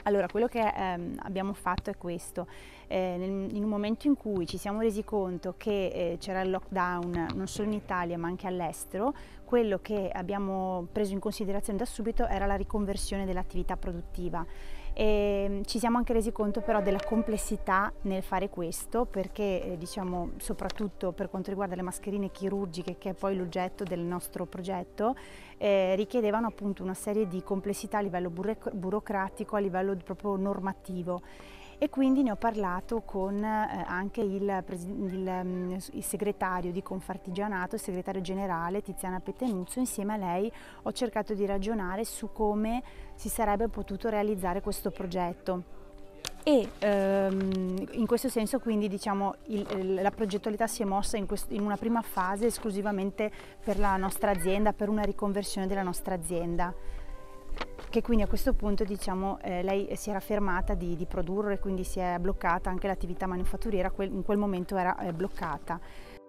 Allora, quello che abbiamo fatto è questo. In un momento in cui ci siamo resi conto che c'era il lockdown non solo in Italia ma anche all'estero, quello che abbiamo preso in considerazione da subito era la riconversione dell'attività produttiva. E ci siamo anche resi conto però della complessità nel fare questo, perché diciamo, soprattutto per quanto riguarda le mascherine chirurgiche, che è poi l'oggetto del nostro progetto, richiedevano appunto una serie di complessità a livello burocratico, a livello proprio normativo. E quindi ne ho parlato con anche il segretario di Confartigianato, il segretario generale Tiziana Pettenuzzo. Insieme a lei ho cercato di ragionare su come si sarebbe potuto realizzare questo progetto. E in questo senso quindi diciamo la progettualità si è mossa in una prima fase esclusivamente per la nostra azienda, per una riconversione della nostra azienda, che quindi a questo punto diciamo lei si era fermata di produrre e quindi si è bloccata anche l'attività manifatturiera, in quel momento era bloccata.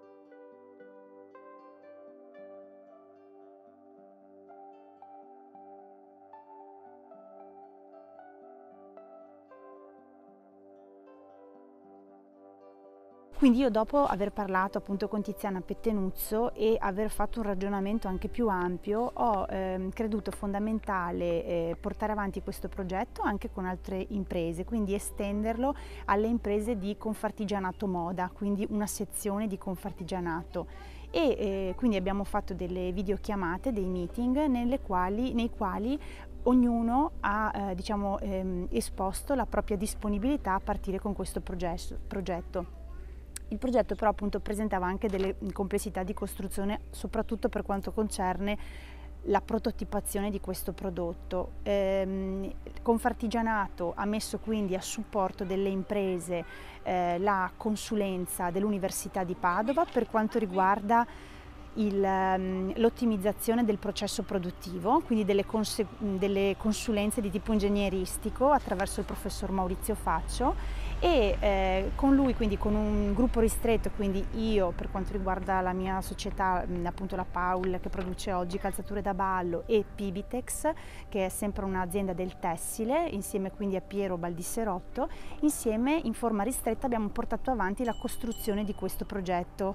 Quindi io, dopo aver parlato appunto con Tiziana Pettenuzzo e aver fatto un ragionamento anche più ampio, ho creduto fondamentale portare avanti questo progetto anche con altre imprese, quindi estenderlo alle imprese di Confartigianato Moda, quindi una sezione di Confartigianato. E quindi abbiamo fatto delle videochiamate, dei meeting nei quali ognuno ha esposto la propria disponibilità a partire con questo progetto. Il progetto però appunto presentava anche delle complessità di costruzione, soprattutto per quanto concerne la prototipazione di questo prodotto. Confartigianato ha messo quindi a supporto delle imprese la consulenza dell'Università di Padova per quanto riguarda l'ottimizzazione del processo produttivo, quindi delle consulenze di tipo ingegneristico attraverso il professor Maurizio Faccio, e con lui, quindi con un gruppo ristretto, quindi io per quanto riguarda la mia società, appunto la Paul, che produce oggi calzature da ballo, e Pibitex, che è sempre un'azienda del tessile, insieme quindi a Piero Baldisserotto, insieme in forma ristretta abbiamo portato avanti la costruzione di questo progetto.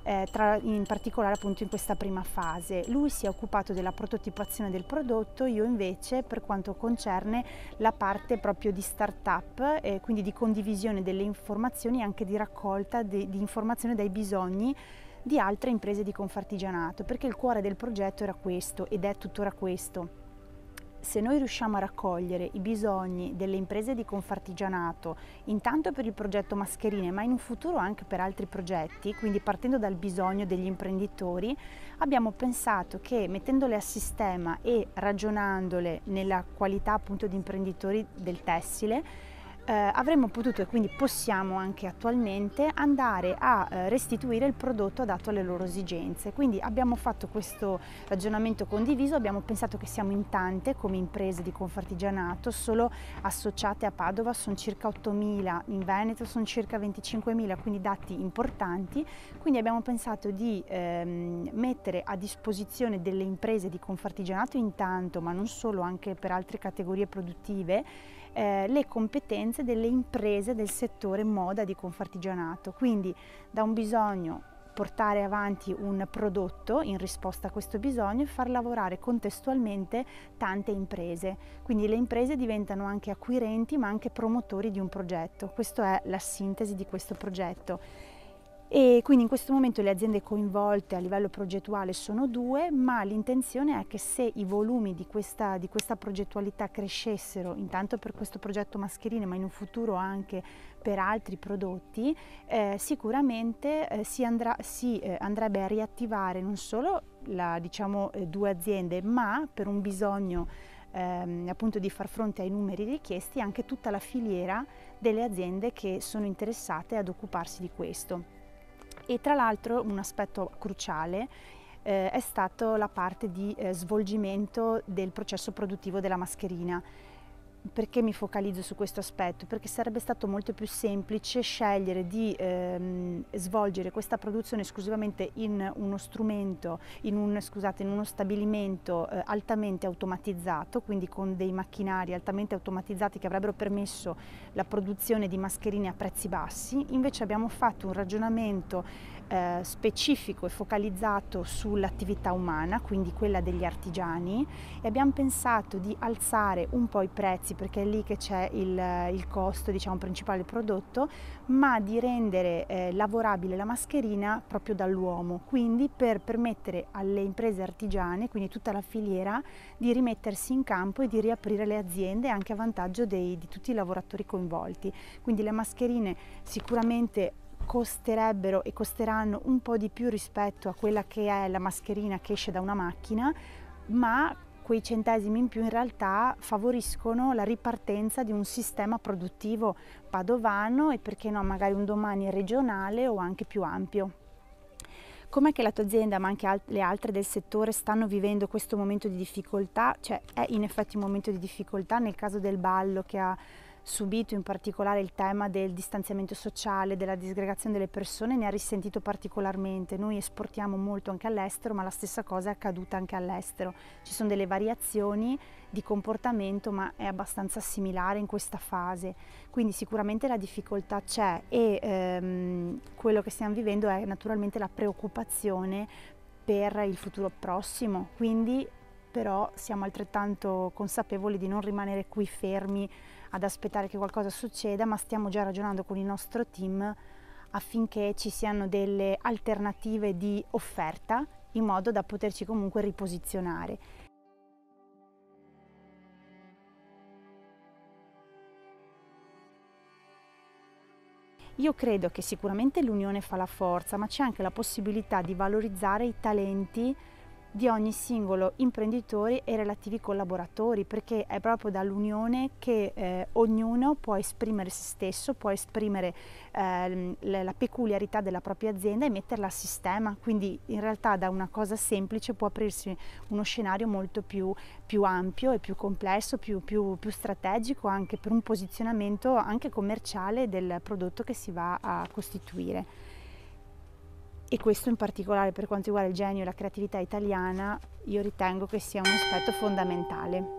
In particolare appunto in questa prima fase. Lui si è occupato della prototipazione del prodotto, io invece per quanto concerne la parte proprio di start-up, quindi di condivisione delle informazioni e anche di raccolta di informazioni dai bisogni di altre imprese di Confartigianato, perché il cuore del progetto era questo ed è tuttora questo. Se noi riusciamo a raccogliere i bisogni delle imprese di Confartigianato, intanto per il progetto mascherine, ma in un futuro anche per altri progetti, quindi partendo dal bisogno degli imprenditori, abbiamo pensato che mettendole a sistema e ragionandole nella qualità appunto di imprenditori del tessile, avremmo potuto, e quindi possiamo anche attualmente, andare a restituire il prodotto adatto alle loro esigenze. Quindi abbiamo fatto questo ragionamento condiviso, abbiamo pensato che siamo in tante come imprese di Confartigianato, solo associate a Padova sono circa 8.000, in Veneto sono circa 25.000, quindi dati importanti. Quindi abbiamo pensato di mettere a disposizione delle imprese di Confartigianato intanto, ma non solo, anche per altre categorie produttive, le competenze delle imprese del settore moda di Confartigianato. Quindi da un bisogno portare avanti un prodotto in risposta a questo bisogno e far lavorare contestualmente tante imprese. Quindi le imprese diventano anche acquirenti ma anche promotori di un progetto. Questa è la sintesi di questo progetto. E quindi in questo momento le aziende coinvolte a livello progettuale sono 2, ma l'intenzione è che se i volumi di questa progettualità crescessero, intanto per questo progetto mascherine, ma in un futuro anche per altri prodotti, sicuramente si andrebbe a riattivare non solo 2 aziende, ma per un bisogno appunto di far fronte ai numeri richiesti anche tutta la filiera delle aziende che sono interessate ad occuparsi di questo. E tra l'altro un aspetto cruciale è stato la parte di svolgimento del processo produttivo della mascherina. Perché mi focalizzo su questo aspetto? Perché sarebbe stato molto più semplice scegliere di svolgere questa produzione esclusivamente in uno strumento, in uno stabilimento altamente automatizzato, quindi con dei macchinari altamente automatizzati che avrebbero permesso la produzione di mascherine a prezzi bassi. Invece abbiamo fatto un ragionamento specifico e focalizzato sull'attività umana, quindi quella degli artigiani, e abbiamo pensato di alzare un po' i prezzi, perché è lì che c'è il costo, diciamo, principale del prodotto, ma di rendere lavorabile la mascherina proprio dall'uomo, quindi per permettere alle imprese artigiane, quindi tutta la filiera, di rimettersi in campo e di riaprire le aziende anche a vantaggio di tutti i lavoratori coinvolti. Quindi le mascherine sicuramente costerebbero e costeranno un po' di più rispetto a quella che è la mascherina che esce da una macchina, ma quei centesimi in più in realtà favoriscono la ripartenza di un sistema produttivo padovano e, perché no, magari un domani regionale o anche più ampio. Com'è che la tua azienda, ma anche le altre del settore, stanno vivendo questo momento di difficoltà? Cioè, è in effetti un momento di difficoltà nel caso del ballo, che ha subito in particolare il tema del distanziamento sociale, della disgregazione delle persone, ne ha risentito particolarmente. Noi esportiamo molto anche all'estero, ma la stessa cosa è accaduta anche all'estero. Ci sono delle variazioni di comportamento, ma è abbastanza similare in questa fase. Quindi sicuramente la difficoltà c'è e quello che stiamo vivendo è naturalmente la preoccupazione per il futuro prossimo. Quindi però siamo altrettanto consapevoli di non rimanere qui fermi ad aspettare che qualcosa succeda, ma stiamo già ragionando con il nostro team affinché ci siano delle alternative di offerta in modo da poterci comunque riposizionare. Io credo che sicuramente l'unione fa la forza, ma c'è anche la possibilità di valorizzare i talenti di ogni singolo imprenditore e relativi collaboratori, perché è proprio dall'unione che ognuno può esprimere se stesso, può esprimere la peculiarità della propria azienda e metterla a sistema. Quindi in realtà da una cosa semplice può aprirsi uno scenario molto più ampio e più complesso, più strategico, anche per un posizionamento anche commerciale del prodotto che si va a costituire. E questo in particolare per quanto riguarda il genio e la creatività italiana, io ritengo che sia un aspetto fondamentale.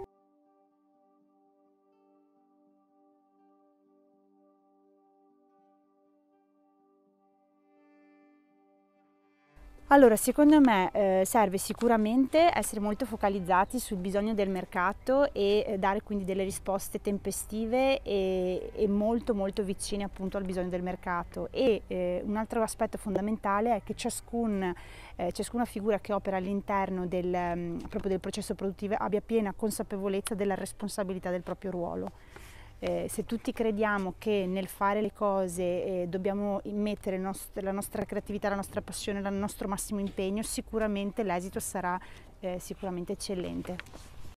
Allora, secondo me serve sicuramente essere molto focalizzati sul bisogno del mercato e dare quindi delle risposte tempestive e molto vicine appunto al bisogno del mercato. E un altro aspetto fondamentale è che ciascuna figura che opera all'interno proprio del processo produttivo abbia piena consapevolezza della responsabilità del proprio ruolo. Se tutti crediamo che nel fare le cose dobbiamo mettere la nostra creatività, la nostra passione, il nostro massimo impegno, sicuramente l'esito sarà sicuramente eccellente.